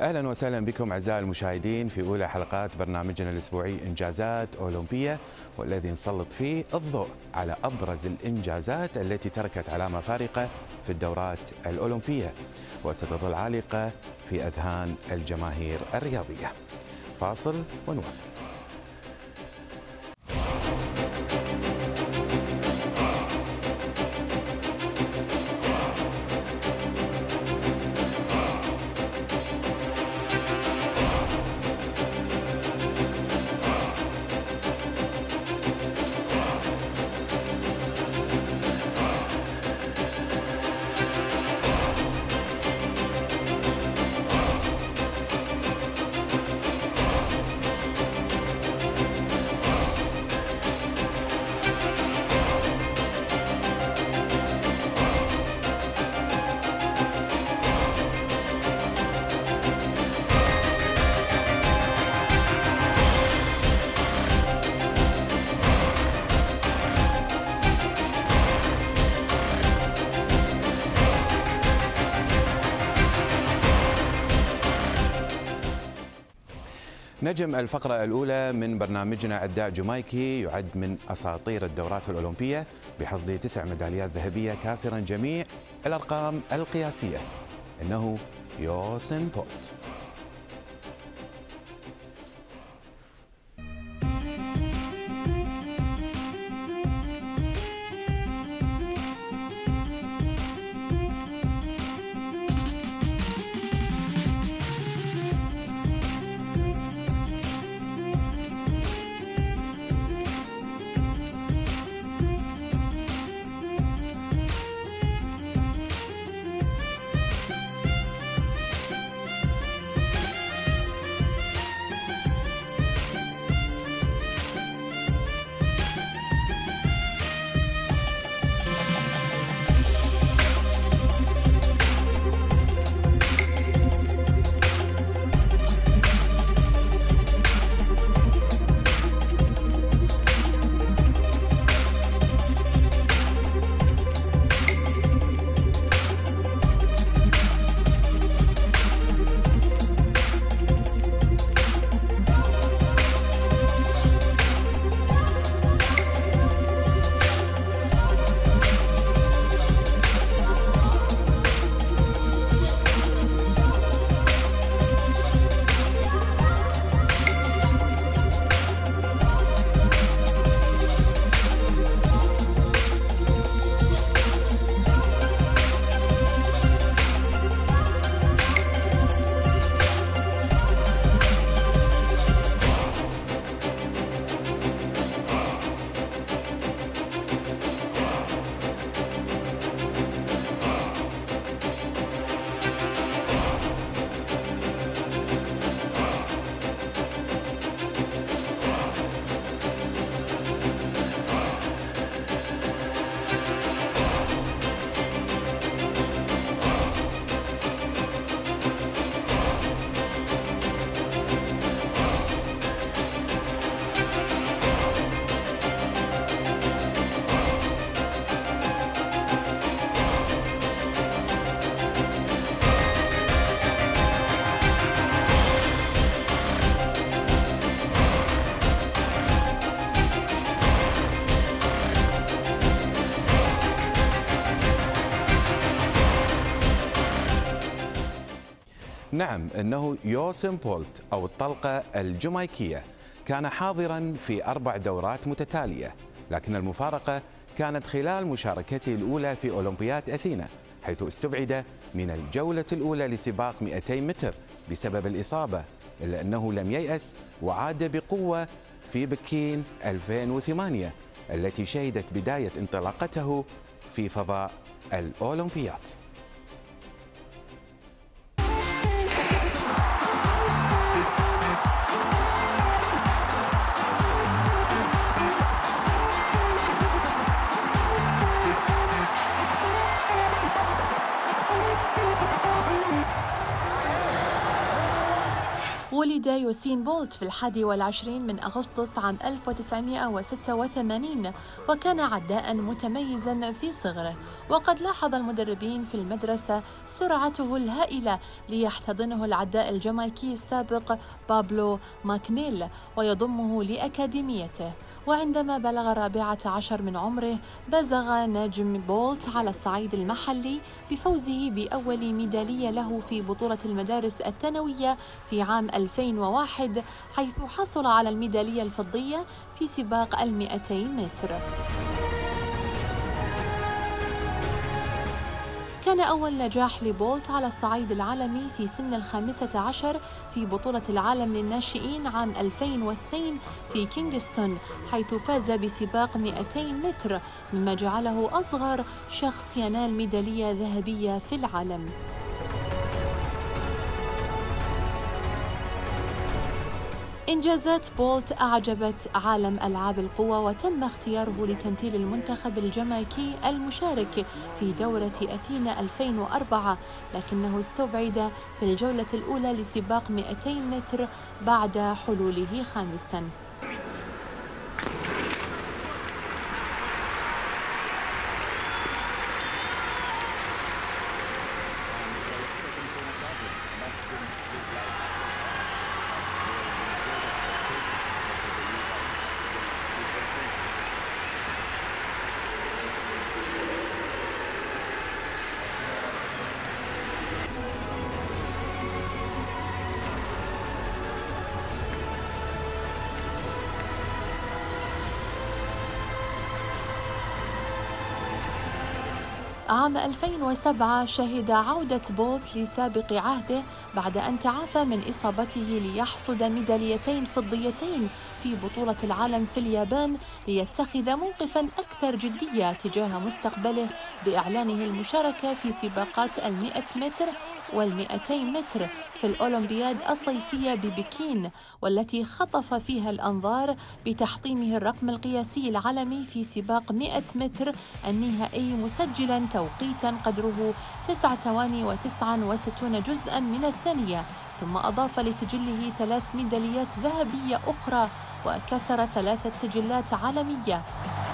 أهلا وسهلا بكم أعزائي المشاهدين في أولى حلقات برنامجنا الأسبوعي إنجازات أولمبية، والذي نسلط فيه الضوء على أبرز الإنجازات التي تركت علامة فارقة في الدورات الأولمبية وستظل عالقة في أذهان الجماهير الرياضية. فاصل ونواصل. نجم الفقرة الأولى من برنامجنا عداء جمايكي يعد من أساطير الدورات الأولمبية بحصد 9 ميداليات ذهبية كاسرا جميع الأرقام القياسية، إنه يوسين بولت. نعم، إنه يوسين بولت أو الطلقة الجمايكية كان حاضرا في 4 دورات متتالية، لكن المفارقة كانت خلال مشاركته الأولى في أولمبياد أثينا، حيث استبعد من الجولة الأولى لسباق 200 متر بسبب الإصابة، إلا أنه لم ييأس وعاد بقوة في بكين 2008 التي شهدت بداية انطلاقته في فضاء الأولمبياد. ولد ولد يوسين بولت في 21 من أغسطس عام 1986، وكان عداء متميزا في صغره، وقد لاحظ المدربين في المدرسة سرعته الهائلة ليحتضنه العداء الجامايكي السابق بابلو ماكنيل ويضمه لأكاديميته. وعندما بلغ 14 من عمره بزغ نجم بولت على الصعيد المحلي بفوزه بأول ميدالية له في بطولة المدارس الثانوية في عام 2001، حيث حصل على الميدالية الفضية في سباق 200 متر. كان أول نجاح لبولت على الصعيد العالمي في سن 15 في بطولة العالم للناشئين عام 2002 في كينغستون، حيث فاز بسباق 200 متر، مما جعله أصغر شخص ينال ميدالية ذهبية في العالم. إنجازات بولت أعجبت عالم ألعاب القوى، وتم اختياره لتمثيل المنتخب الجامايكي المشارك في دورة أثينا 2004، لكنه استبعد في الجولة الأولى لسباق 200 متر بعد حلوله خامساً. عام 2007 شهد عودة بولت لسابق عهده بعد أن تعافى من إصابته ليحصد ميداليتين فضيتين في بطولة العالم في اليابان، ليتخذ موقفاً أكثر جدية تجاه مستقبله بإعلانه المشاركة في سباقات 100 متر وال200 متر في الأولمبياد الصيفية ببكين، والتي خطف فيها الأنظار بتحطيمه الرقم القياسي العالمي في سباق 100 متر النهائي، مسجلاً توقيتاً قدره 9 ثواني و69 جزءاً من الثانية، ثم أضاف لسجله 3 ميداليات ذهبية أخرى وكسر 3 سجلات عالمية.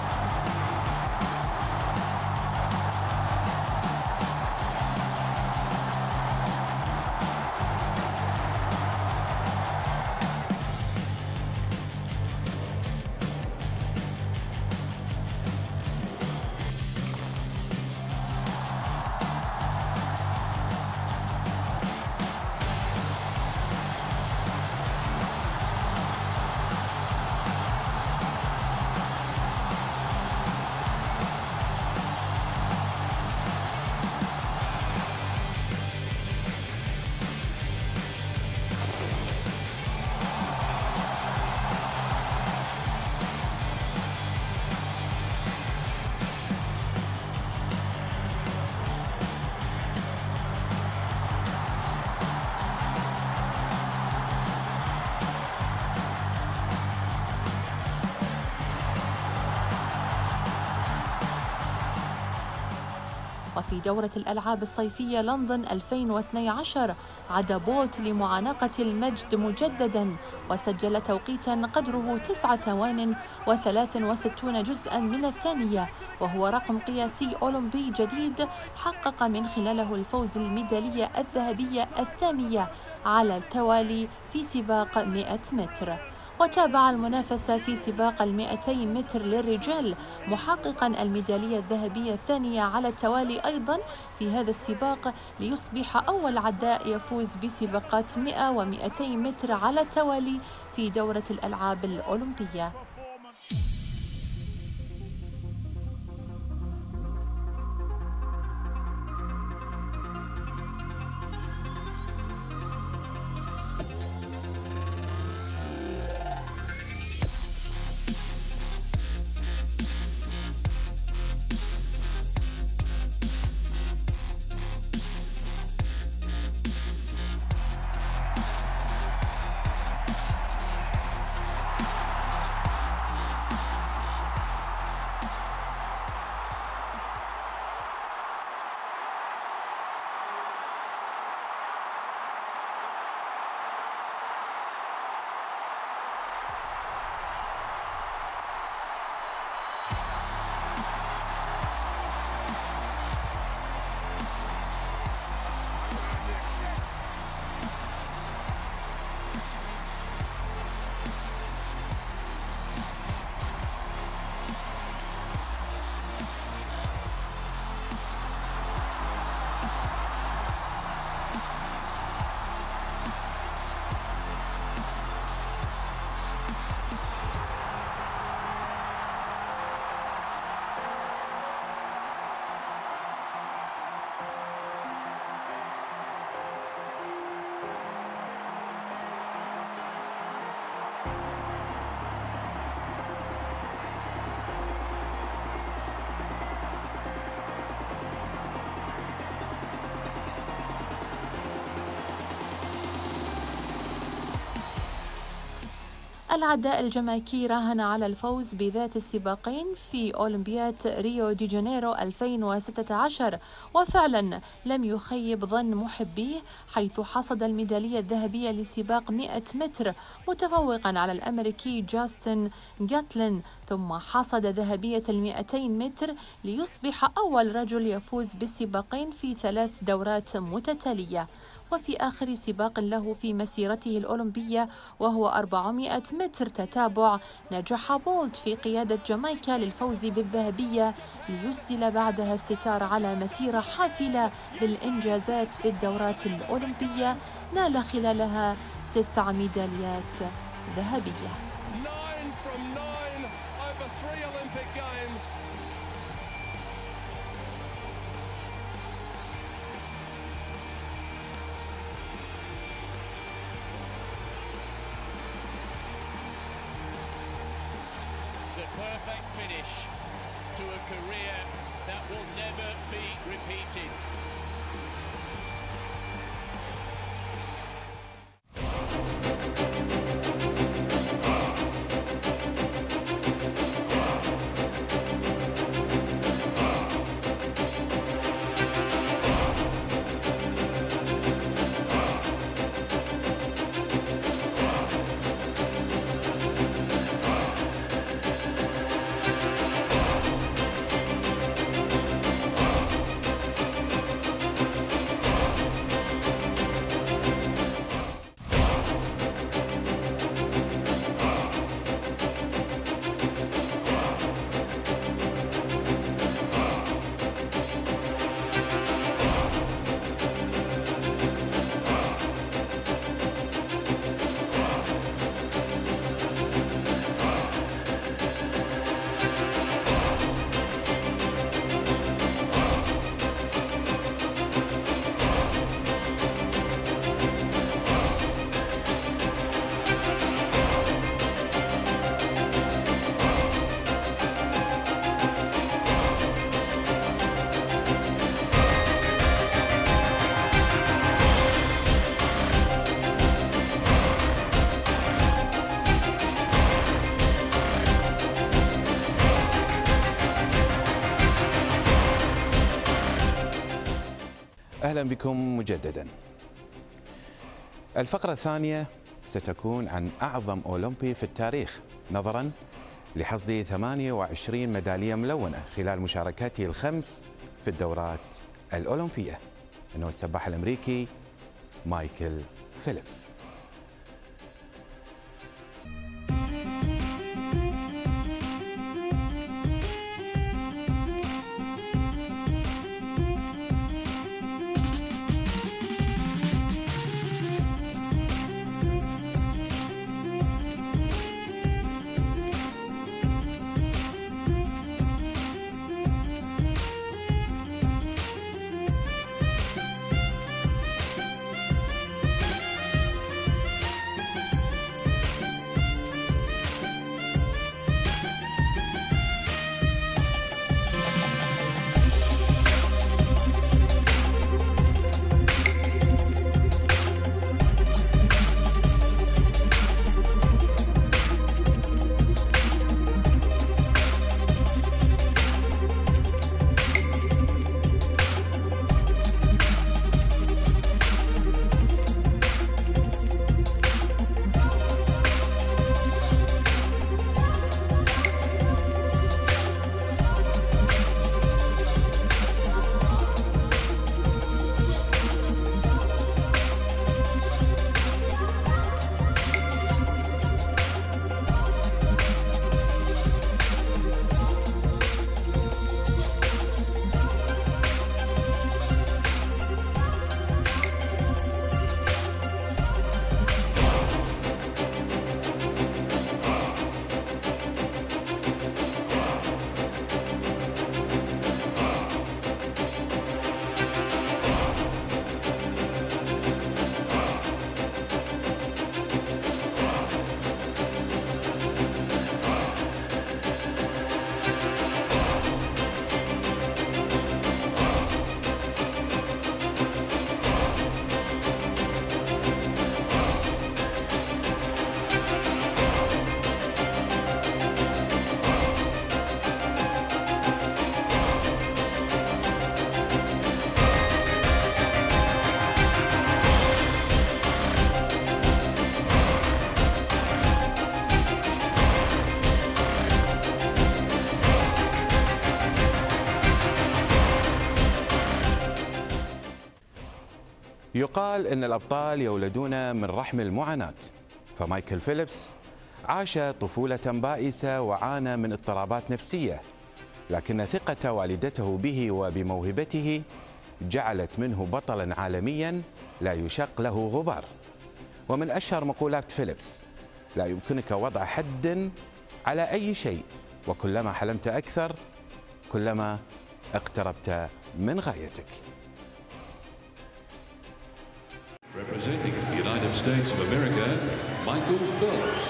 وفي دورة الألعاب الصيفية لندن 2012 عاد بولت لمعانقة المجد مجدداً، وسجل توقيتاً قدره 9 ثوان و63 جزءاً من الثانية، وهو رقم قياسي أولمبي جديد حقق من خلاله الفوز الميدالية الذهبية الثانية على التوالي في سباق 100 متر. وتابع المنافسة في سباق 200 متر للرجال، محققاً الميدالية الذهبية الثانية على التوالي أيضاً في هذا السباق، ليصبح أول عداء يفوز بسباقات 100 و200 متر على التوالي في دورة الألعاب الأولمبية. العداء الجامايكي راهن على الفوز بذات السباقين في أولمبياد ريو دي جانيرو 2016، وفعلا لم يخيب ظن محبيه حيث حصد الميدالية الذهبية لسباق 100 متر متفوقا على الأمريكي جاستن جاتلين، ثم حصد ذهبية 200 متر ليصبح أول رجل يفوز بالسباقين في 3 دورات متتالية. وفي آخر سباق له في مسيرته الأولمبية وهو 400 متر تتابع، نجح بولت في قيادة جامايكا للفوز بالذهبية ليسدل بعدها الستار على مسيرة حافلة بالإنجازات في الدورات الأولمبية نال خلالها 9 ميداليات ذهبية. Perfect finish to a career that will never be repeated. أهلا بكم مجددا. الفقرة الثانية ستكون عن أعظم أولمبي في التاريخ نظرا لحصد 28 ميدالية ملونة خلال مشاركاته الخمس في الدورات الأولمبية، إنه السباح الأمريكي مايكل فيليبس. يقال أن الأبطال يولدون من رحم المعاناة، فمايكل فيليبس عاش طفولة بائسة وعانى من اضطرابات نفسية، لكن ثقة والدته به وبموهبته جعلت منه بطلا عالميا لا يشق له غبار. ومن أشهر مقولات فيليبس: لا يمكنك وضع حد على أي شيء، وكلما حلمت أكثر كلما اقتربت من غايتك. Representing the United States of America, Michael Phelps.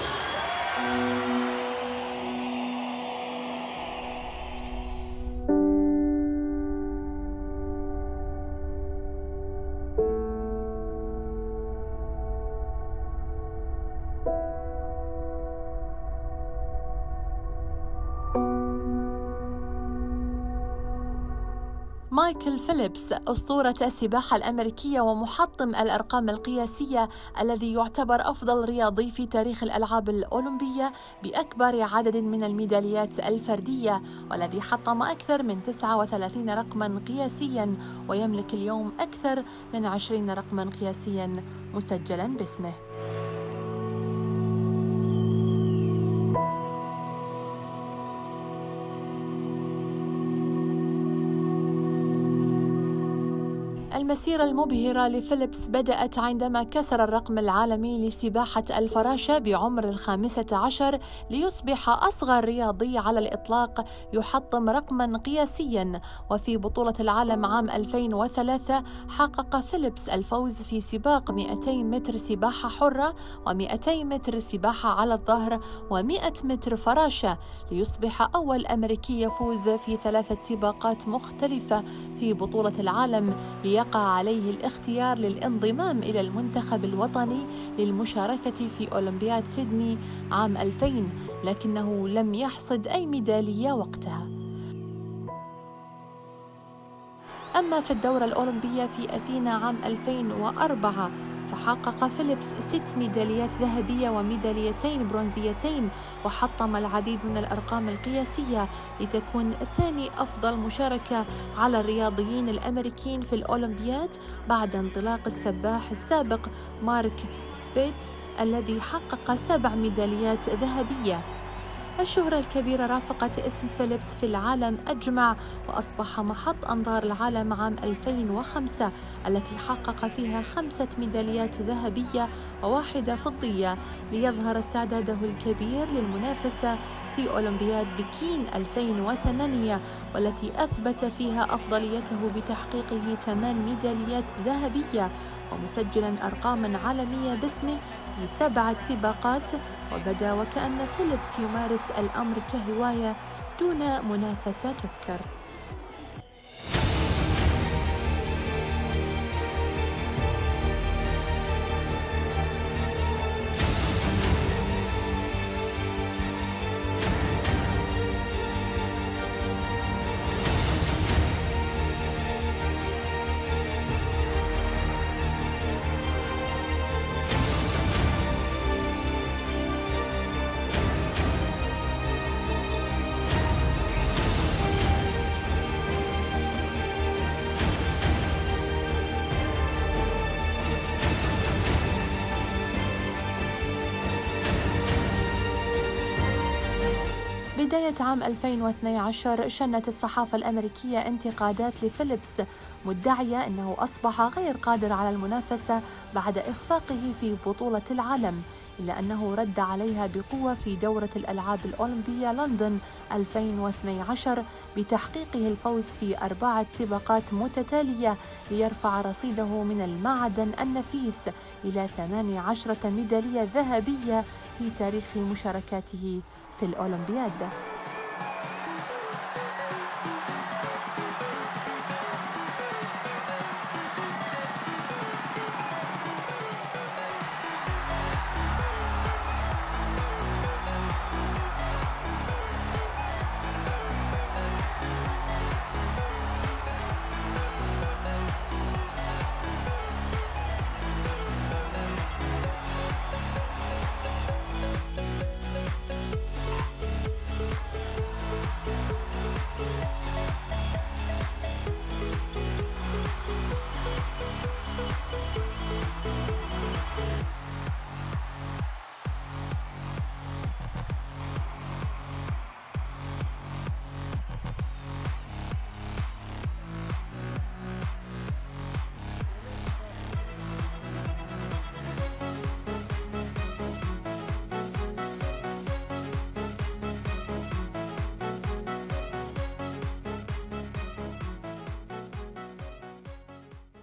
مايكل فيليبس أسطورة السباحة الأمريكية ومحطم الأرقام القياسية، الذي يعتبر أفضل رياضي في تاريخ الألعاب الأولمبية بأكبر عدد من الميداليات الفردية، والذي حطم أكثر من 39 رقماً قياسياً، ويملك اليوم أكثر من 20 رقماً قياسياً مسجلاً باسمه. المسيرة المبهرة لفيليبس بدأت عندما كسر الرقم العالمي لسباحة الفراشة بعمر 15 ليصبح أصغر رياضي على الإطلاق يحطم رقماً قياسياً. وفي بطولة العالم عام 2003 حقق فيليبس الفوز في سباق 200 متر سباحة حرة و200 متر سباحة على الظهر و100 متر فراشة، ليصبح أول أمريكي يفوز في 3 سباقات مختلفة في بطولة العالم، ليقع عليه الاختيار للانضمام إلى المنتخب الوطني للمشاركة في أولمبياد سيدني عام 2000، لكنه لم يحصد أي ميدالية وقتها. أما في الدورة الأولمبية في أثينا عام 2004 فحقق فيليبس 6 ميداليات ذهبية وميداليتين برونزيتين، وحطم العديد من الأرقام القياسية لتكون ثاني أفضل مشاركة على الرياضيين الأمريكيين في الأولمبياد بعد انطلاق السباح السابق مارك سبيتس الذي حقق 7 ميداليات ذهبية. الشهرة الكبيرة رافقت اسم فيليبس في العالم أجمع، وأصبح محط أنظار العالم عام 2005 التي حقق فيها 5 ميداليات ذهبية و1 فضية، ليظهر استعداده الكبير للمنافسة في أولمبياد بكين 2008 والتي أثبت فيها أفضليته بتحقيقه 8 ميداليات ذهبية، ومسجلاً أرقاماً عالمية باسمه في 7 سباقات. وبدا وكأن فيليبس يمارس الأمر كهواية دون منافسة تذكر. بداية عام 2012 شنت الصحافة الأمريكية انتقادات لفيليبس، مدعية أنه أصبح غير قادر على المنافسة بعد إخفاقه في بطولة العالم، إلا أنه رد عليها بقوة في دورة الألعاب الأولمبية لندن 2012 بتحقيقه الفوز في 4 سباقات متتالية، ليرفع رصيده من المعدن النفيس إلى 18 ميدالية ذهبية في تاريخ مشاركاته في الأولمبياد.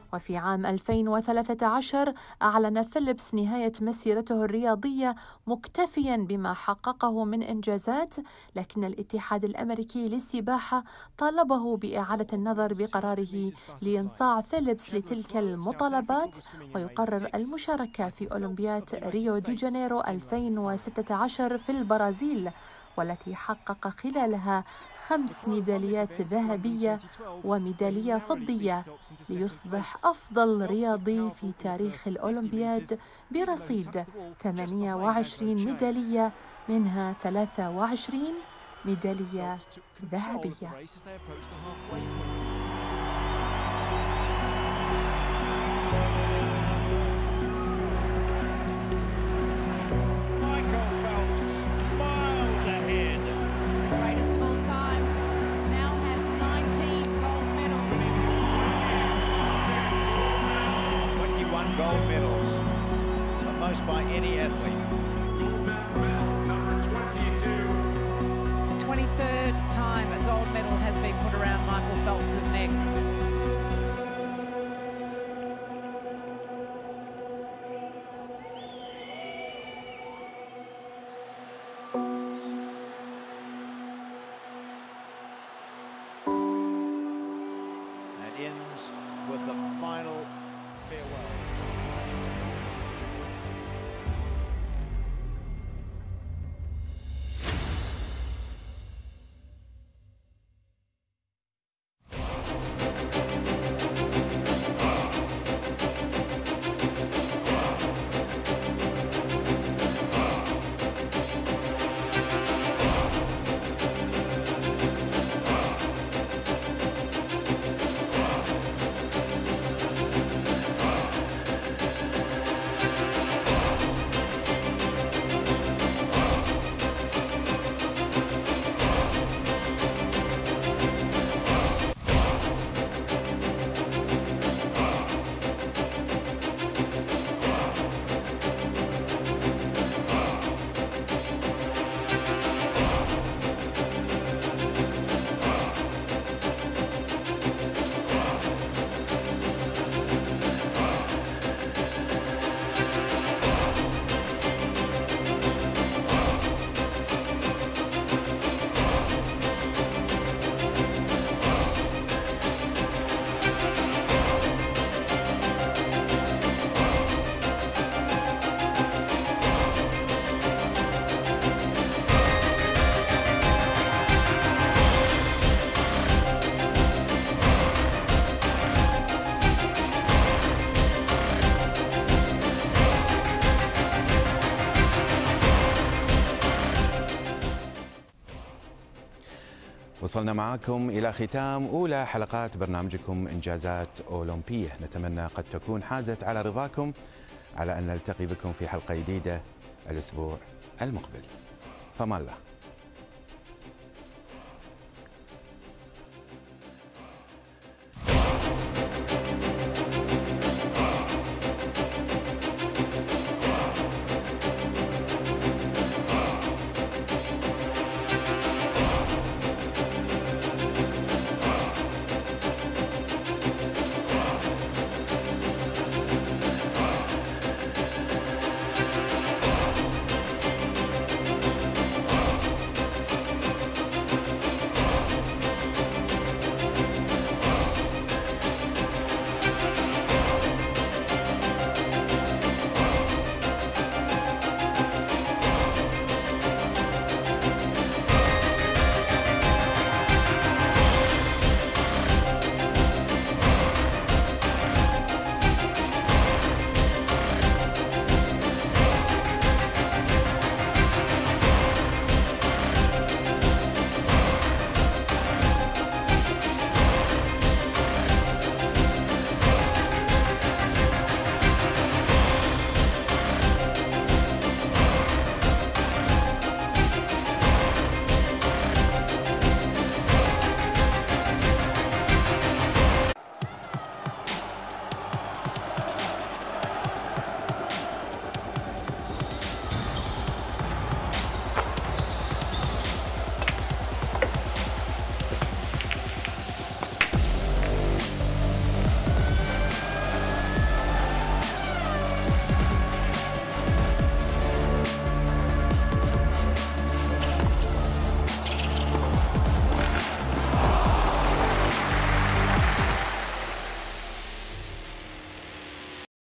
وفي عام 2013 أعلن فيليبس نهاية مسيرته الرياضية مكتفياً بما حققه من إنجازات، لكن الاتحاد الأمريكي للسباحة طالبه بإعادة النظر بقراره لإنصاع فيليبس لتلك المطالبات ويقرر المشاركة في أولمبياد ريو دي جانيرو 2016 في البرازيل، والتي حقق خلالها 5 ميداليات ذهبية وميدالية فضية، ليصبح أفضل رياضي في تاريخ الأولمبياد برصيد 28 ميدالية، منها 23 ميدالية ذهبية. Gold medals, the most by any athlete. Gold medal number 22. 23rd time a gold medal has been put around Michael Phelps's neck. That ends with the final farewell. وصلنا معكم إلى ختام أولى حلقات برنامجكم إنجازات أولمبية، نتمنى قد تكون حازت على رضاكم على أن نلتقي بكم في حلقة جديدة الأسبوع المقبل. فمان الله.